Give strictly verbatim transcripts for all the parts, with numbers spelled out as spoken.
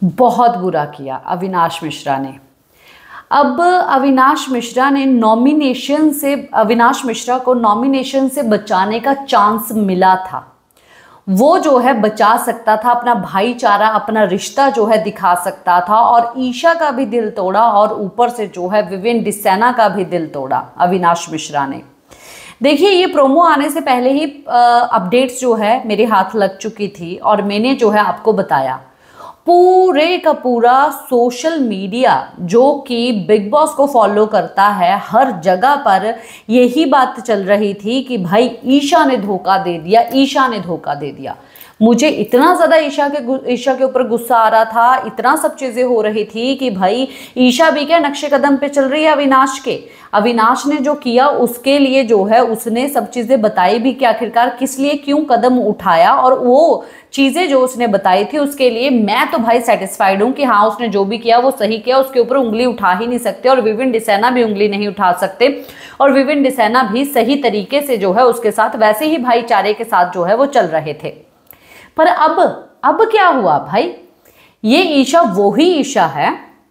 बहुत बुरा किया अविनाश मिश्रा ने। अब अविनाश मिश्रा ने नॉमिनेशन से अविनाश मिश्रा को नॉमिनेशन से बचाने का चांस मिला था। वो जो है बचा सकता था, अपना भाईचारा, अपना रिश्ता जो है दिखा सकता था और ईशा का भी दिल तोड़ा और ऊपर से जो है विविन डिसेना का भी दिल तोड़ा अविनाश मिश्रा ने। देखिए, ये प्रोमो आने से पहले ही अपडेट्स जो है मेरे हाथ लग चुकी थी और मैंने जो है आपको बताया, पूरे का पूरा सोशल मीडिया जो कि बिग बॉस को फॉलो करता है, हर जगह पर यही बात चल रही थी कि भाई ईशा ने धोखा दे दिया, ईशा ने धोखा दे दिया। मुझे इतना ज़्यादा ईशा के ईशा के ऊपर गुस्सा आ रहा था, इतना सब चीज़ें हो रही थी कि भाई ईशा भी क्या नक्शे कदम पे चल रही है अविनाश के। अविनाश ने जो किया उसके लिए जो है उसने सब चीज़ें बताई भी कि आखिरकार किस लिए क्यों कदम उठाया, और वो चीज़ें जो उसने बताई थी उसके लिए मैं तो भाई सेटिस्फाइड हूँ कि हाँ उसने जो भी किया वो सही किया, उसके ऊपर उंगली उठा ही नहीं सकते और विविन डिसेना भी उंगली नहीं उठा सकते। और विविन डिसेना भी सही तरीके से जो है उसके साथ वैसे ही भाईचारे के साथ जो है वो चल रहे थे। पर अब अब क्या हुआ भाई, ये ईशा वो ही ईशा है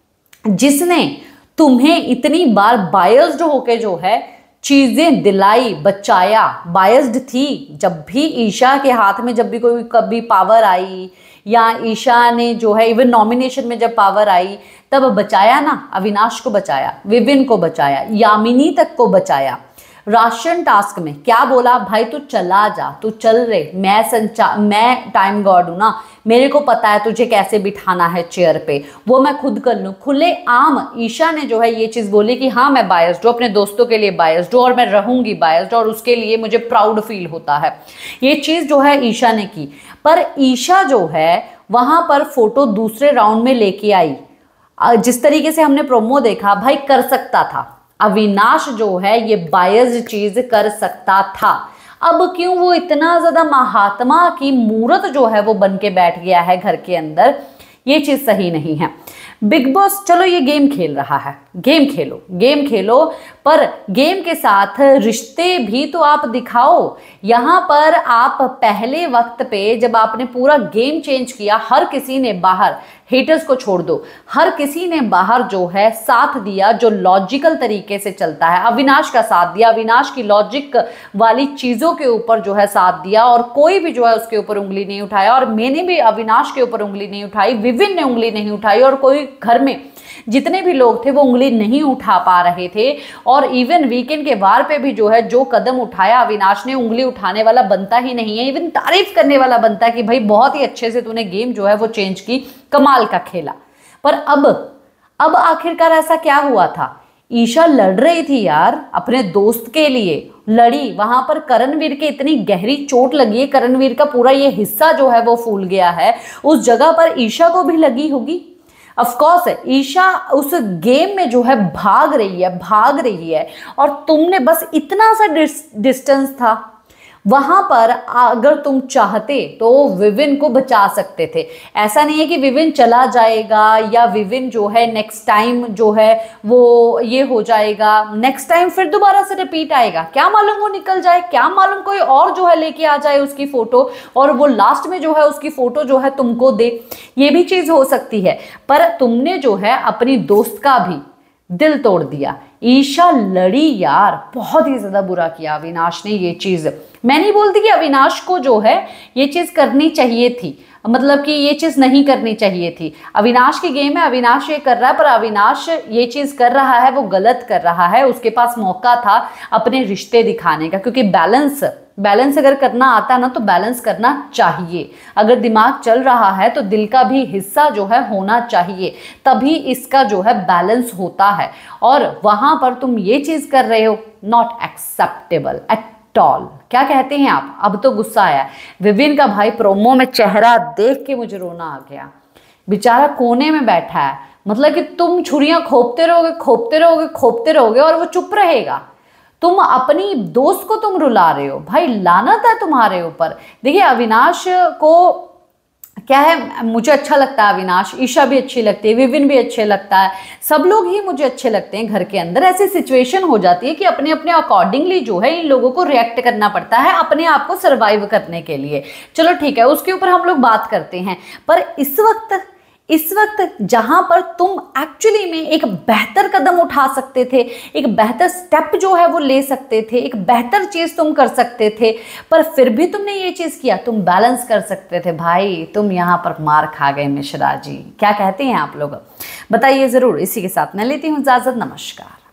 जिसने तुम्हें इतनी बार बायस्ड होके जो है चीजें दिलाई, बचाया। बायस्ड थी जब भी ईशा के हाथ में जब भी कोई कभी पावर आई या ईशा ने जो है इवन नॉमिनेशन में जब पावर आई तब बचाया ना, अविनाश को बचाया, विविन को बचाया, यामिनी तक को बचाया। राशन टास्क में क्या बोला, भाई तू चला जा, तू चल रे, मैं संचा मैं टाइम गॉड हूं ना, मेरे को पता है तुझे कैसे बिठाना है चेयर पे, वो मैं खुद कर लूँ। खुले आम ईशा ने जो है ये चीज़ बोली कि हाँ मैं बायस्ड हूँ, अपने दोस्तों के लिए बायस्ड हूँ और मैं रहूँगी बायस्ड और उसके लिए मुझे प्राउड फील होता है। ये चीज़ जो है ईशा ने की। पर ईशा जो है वहाँ पर फोटो दूसरे राउंड में लेके आई। जिस तरीके से हमने प्रोमो देखा, भाई कर सकता था अविनाश जो है ये बायस्ड चीज कर सकता था। अब क्यों वो इतना ज्यादा महात्मा की मूर्त जो है वो बन के बैठ गया है घर के अंदर, ये चीज सही नहीं है। बिग बॉस चलो ये गेम खेल रहा है, गेम खेलो, गेम खेलो, पर गेम के साथ रिश्ते भी तो आप दिखाओ। यहाँ पर आप पहले वक्त पे जब आपने पूरा गेम चेंज किया, हर किसी ने बाहर, हेटर्स को छोड़ दो, हर किसी ने बाहर जो है साथ दिया जो लॉजिकल तरीके से चलता है। अविनाश का साथ दिया, अविनाश की लॉजिक वाली चीज़ों के ऊपर जो है साथ दिया और कोई भी जो है उसके ऊपर उंगली नहीं उठाया। और मैंने भी अविनाश के ऊपर उंगली नहीं उठाई, विविन ने उंगली नहीं उठाई और कोई घर में जितने भी लोग थे वो उंगली नहीं उठा पा रहे थे। और इवन वीकेंड के वार पे भी जो है जो कदम उठाया अविनाश ने, उंगली उठाने वाला बनता ही नहीं है, इवन तारीफ करने वाला बनता है कि भाई बहुत ही अच्छे से तूने गेम जो है वो चेंज की, कमाल का खेला। पर अब अब आखिरकार ऐसा क्या हुआ था, ईशा लड़ रही थी यार अपने दोस्त के लिए, लड़ी, वहां पर करणवीर के इतनी गहरी चोट लगी है, करणवीर का पूरा ये हिस्सा जो है वो फूल गया है, उस जगह पर ईशा को भी लगी होगी। ऑफ कोर्स है, ईशा उस गेम में जो है भाग रही है, भाग रही है और तुमने बस इतना सा डिस्टेंस था वहां पर, अगर तुम चाहते तो विविन को बचा सकते थे। ऐसा नहीं है कि विविन चला जाएगा या विविन जो है नेक्स्ट टाइम जो है वो ये हो जाएगा, नेक्स्ट टाइम फिर दोबारा से रिपीट आएगा, क्या मालूम वो निकल जाए, क्या मालूम कोई और जो है लेके आ जाए उसकी फोटो और वो लास्ट में जो है उसकी फोटो जो है तुमको दे, ये भी चीज हो सकती है। पर तुमने जो है अपनी दोस्त का भी दिल तोड़ दिया। ईशा लड़ी यार, बहुत ही ज्यादा बुरा किया अविनाश ने ये चीज। मैं नहीं बोलती कि अविनाश को जो है ये चीज करनी चाहिए थी, मतलब कि ये चीज नहीं करनी चाहिए थी। अविनाश की गेम है, अविनाश ये कर रहा है, पर अविनाश ये चीज कर रहा है वो गलत कर रहा है। उसके पास मौका था अपने रिश्ते दिखाने का, क्योंकि बैलेंस बैलेंस अगर करना आता ना तो बैलेंस करना चाहिए। अगर दिमाग चल रहा है तो दिल का भी हिस्सा जो है होना चाहिए, तभी इसका जो है बैलेंस होता है। और वहां पर तुम ये चीज कर रहे हो, नॉट एक्सेप्टेबल एट ऑल। क्या कहते हैं आप? अब तो गुस्सा आया। विविन का भाई प्रोमो में चेहरा देख के मुझे रोना आ गया, बेचारा कोने में बैठा है, मतलब कि तुम छुरियां खोपते रहोगे खोपते रहोगे खोपते रहोगे और वो चुप रहेगा। तुम अपनी दोस्त को तुम रुला रहे हो, भाई लानत है तुम्हारे ऊपर। देखिए अविनाश को क्या है, मुझे अच्छा लगता है अविनाश, ईशा भी अच्छी लगती है, विविन भी अच्छे लगता है, सब लोग ही मुझे अच्छे लगते हैं। घर के अंदर ऐसी सिचुएशन हो जाती है कि अपने अपने अकॉर्डिंगली जो है इन लोगों को रिएक्ट करना पड़ता है अपने आप को सर्वाइव करने के लिए। चलो ठीक है, उसके ऊपर हम लोग बात करते हैं। पर इस वक्त इस वक्त जहां पर तुम एक्चुअली में एक बेहतर कदम उठा सकते थे, एक बेहतर स्टेप जो है वो ले सकते थे, एक बेहतर चीज तुम कर सकते थे, पर फिर भी तुमने ये चीज किया, तुम बैलेंस कर सकते थे भाई, तुम यहाँ पर मार खा गए मिश्रा जी। क्या कहते हैं आप लोग, बताइए जरूर। इसी के साथ मैं लेती हूँ इजाजत, नमस्कार।